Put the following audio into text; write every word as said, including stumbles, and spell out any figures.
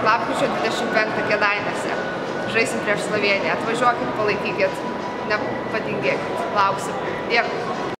lapkričio dvidešimt penktą Kėdainiuose. Žaisim prieš Slovėniją. Atvažiuokit, palaikykit, nepatingėkit. Lauksim. Dėkui.